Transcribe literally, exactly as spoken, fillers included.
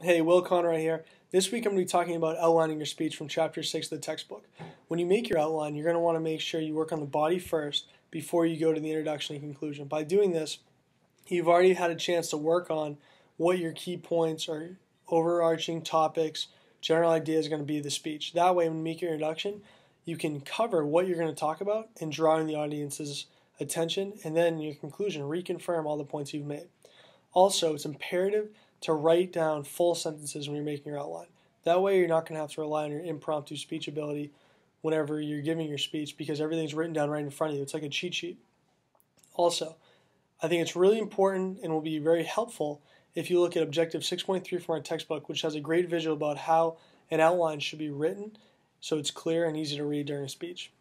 Hey, Will Conroy here. This week I'm going to be talking about outlining your speech from Chapter six of the textbook. When you make your outline, you're going to want to make sure you work on the body first before you go to the introduction and conclusion. By doing this, you've already had a chance to work on what your key points or overarching topics, general ideas are going to be of the speech. That way, when you make your introduction, you can cover what you're going to talk about and draw in the audience's attention, and then in your conclusion, reconfirm all the points you've made. Also, it's imperative to write down full sentences when you're making your outline. That way you're not going to have to rely on your impromptu speech ability whenever you're giving your speech, because everything's written down right in front of you. It's like a cheat sheet. Also, I think it's really important and will be very helpful if you look at Objective six point three from our textbook, which has a great visual about how an outline should be written so it's clear and easy to read during a speech.